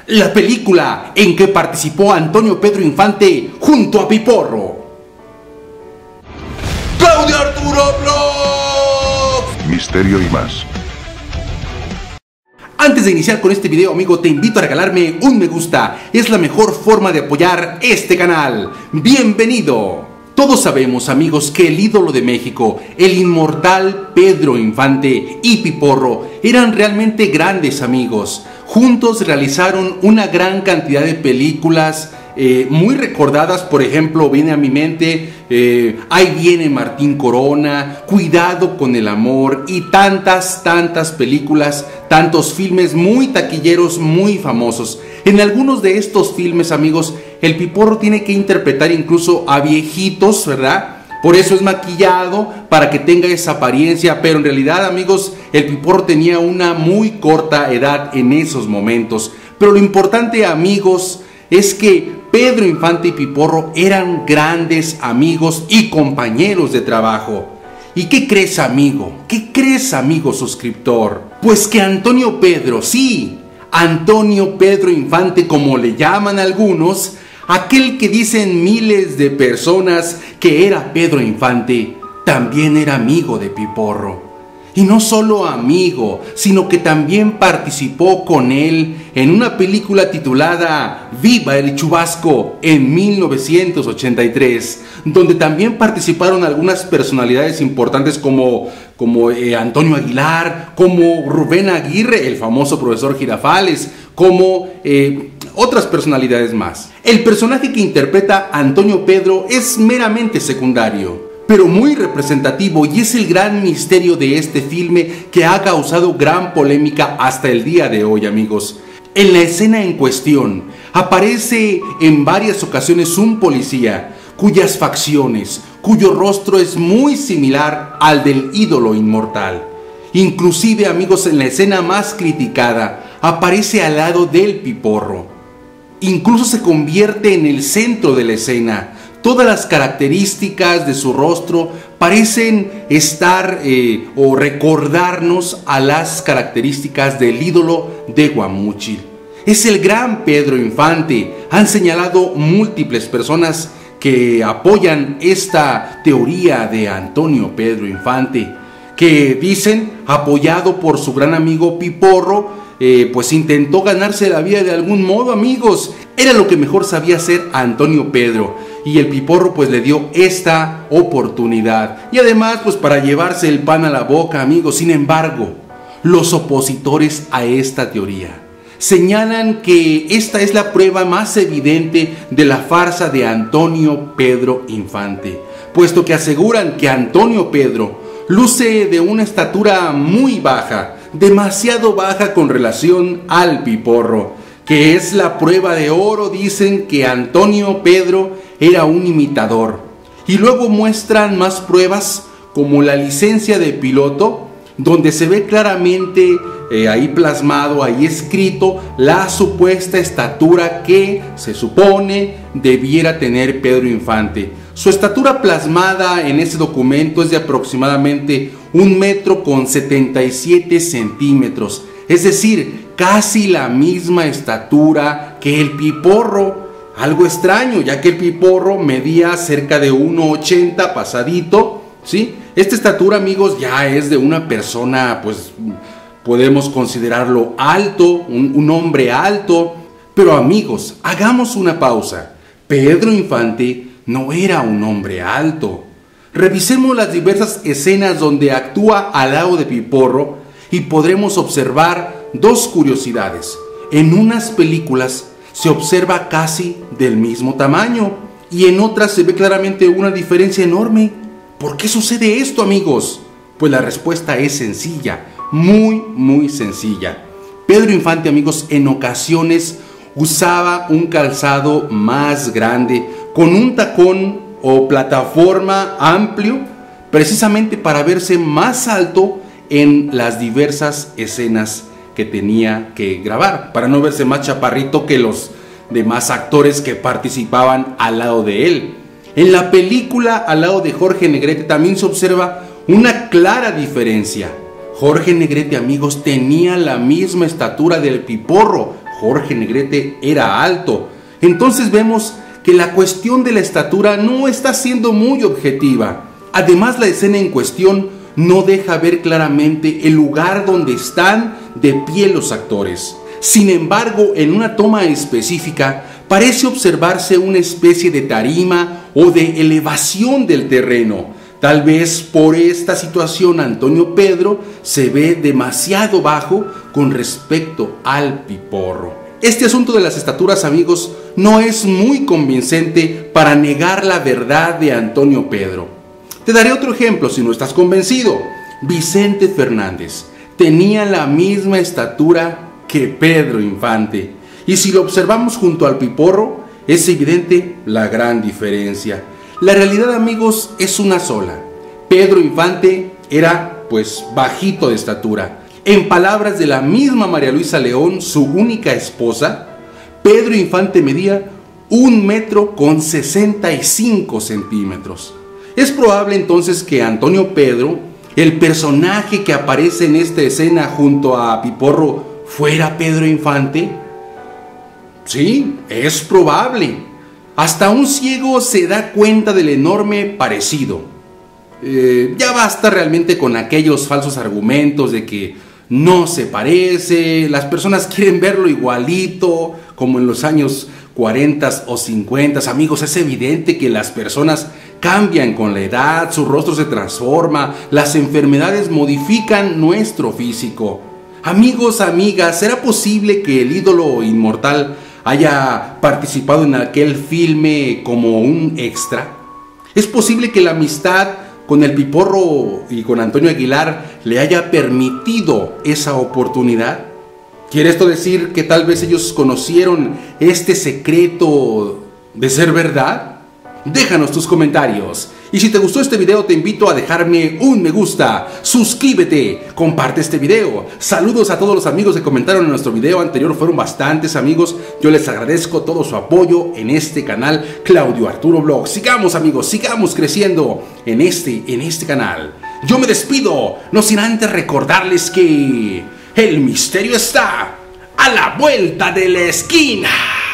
la película en que participó Antonio Pedro Infante junto a Piporro. ¡Claudio Arturo Vlogs! Misterio y más. Antes de iniciar con este video, amigo, te invito a regalarme un me gusta. Es la mejor forma de apoyar este canal. ¡Bienvenido! Todos sabemos, amigos, que el ídolo de México, el inmortal Pedro Infante y Piporro, eran realmente grandes amigos. Juntos realizaron una gran cantidad de películas muy recordadas. Por ejemplo, viene a mi mente Ahí viene Martín Corona, Cuidado con el amor y tantas películas, tantos filmes muy taquilleros, muy famosos. En algunos de estos filmes, amigos, el Piporro tiene que interpretar incluso a viejitos, ¿verdad? Por eso es maquillado, para que tenga esa apariencia, pero en realidad, amigos, el Piporro tenía una muy corta edad en esos momentos. Pero lo importante, amigos, es que Pedro Infante y Piporro eran grandes amigos y compañeros de trabajo. ¿Y qué crees, amigo? ¿Qué crees, amigo suscriptor? Pues que Antonio Pedro, sí, Antonio Pedro Infante, como le llaman algunos, aquel que dicen miles de personas que era Pedro Infante, también era amigo de Piporro. Y no solo amigo, sino que también participó con él en una película titulada Viva el Chubasco en 1983, donde también participaron algunas personalidades importantes como Antonio Aguilar, como Rubén Aguirre, el famoso profesor Girafales, como otras personalidades más. El personaje que interpreta Antonio Pedro es meramente secundario, pero muy representativo, y es el gran misterio de este filme que ha causado gran polémica hasta el día de hoy, amigos. En la escena en cuestión aparece en varias ocasiones un policía cuyas facciones, cuyo rostro es muy similar al del ídolo inmortal. Inclusive, amigos, en la escena más criticada aparece al lado del Piporro. Incluso se convierte en el centro de la escena. Todas las características de su rostro parecen estar o recordarnos a las características del ídolo de Guamúchil. Es el gran Pedro Infante. Han señalado múltiples personas que apoyan esta teoría de Antonio Pedro Infante, que dicen, apoyado por su gran amigo Piporro, pues intentó ganarse la vida de algún modo, amigos. Era lo que mejor sabía hacer Antonio Pedro, y el Piporro pues le dio esta oportunidad, y además pues para llevarse el pan a la boca, amigos. Sin embargo, los opositores a esta teoría señalan que esta es la prueba más evidente de la farsa de Antonio Pedro Infante, puesto que aseguran que Antonio Pedro luce de una estatura muy baja, demasiado baja con relación al Piporro, que es la prueba de oro. Dicen que Antonio Pedro era un imitador, y luego muestran más pruebas como la licencia de piloto, donde se ve claramente ahí plasmado, ahí escrito la supuesta estatura que se supone debiera tener Pedro Infante. Su estatura plasmada en ese documento es de aproximadamente 1,77 m, es decir, casi la misma estatura que el Piporro. Algo extraño, ya que el Piporro medía cerca de 1,80 pasadito, ¿sí? Esta estatura, amigos, ya es de una persona, pues podemos considerarlo alto, un hombre alto. Pero, amigos, hagamos una pausa. Pedro Infante no era un hombre alto. Revisemos las diversas escenas donde actúa al lado de Piporro y podremos observar dos curiosidades. En unas películas se observa casi del mismo tamaño, y en otras se ve claramente una diferencia enorme. ¿Por qué sucede esto, amigos? Pues la respuesta es sencilla, muy sencilla. Pedro Infante, amigos, en ocasiones usaba un calzado más grande, con un tacón o plataforma amplio, precisamente para verse más alto en las diversas escenas que tenía que grabar, para no verse más chaparrito que los demás actores que participaban al lado de él. En la película, al lado de Jorge Negrete, también se observa una clara diferencia. Jorge Negrete, amigos, tenía la misma estatura del Piporro. Jorge Negrete era alto. Entonces vemos que la cuestión de la estatura no está siendo muy objetiva. Además, la escena en cuestión no deja ver claramente el lugar donde están de pie los actores. Sin embargo, en una toma específica parece observarse una especie de tarima o de elevación del terreno. Tal vez por esta situación Antonio Pedro se ve demasiado bajo con respecto al Piporro. Este asunto de las estaturas, amigos, no es muy convincente para negar la verdad de Antonio Pedro. Te daré otro ejemplo si no estás convencido. Vicente Fernández tenía la misma estatura que Pedro Infante, y si lo observamos junto al Piporro, es evidente la gran diferencia. La realidad, amigos, es una sola. Pedro Infante era, pues, bajito de estatura. En palabras de la misma María Luisa León, su única esposa, Pedro Infante medía 1,65 m. Es probable entonces que Antonio Pedro, el personaje que aparece en esta escena junto a Piporro, fuera Pedro Infante. Sí, es probable. Hasta un ciego se da cuenta del enorme parecido. Ya basta realmente con aquellos falsos argumentos de que no se parece, las personas quieren verlo igualito, como en los años 40 o 50. Amigos, es evidente que las personas cambian con la edad, su rostro se transforma, las enfermedades modifican nuestro físico. Amigos, amigas, ¿será posible que el ídolo inmortal haya participado en aquel filme como un extra? ¿Es posible que la amistad con el Piporro y con Antonio Aguilar le haya permitido esa oportunidad? ¿Quiere esto decir que tal vez ellos conocieron este secreto de ser verdad? Déjanos tus comentarios. Y si te gustó este video, te invito a dejarme un me gusta, suscríbete, comparte este video. Saludos a todos los amigos que comentaron en nuestro video anterior, fueron bastantes, amigos. Yo les agradezco todo su apoyo en este canal Claudio Arturo Vlog. Sigamos, amigos, sigamos creciendo en este canal. Yo me despido, no sin antes recordarles que el misterio está a la vuelta de la esquina.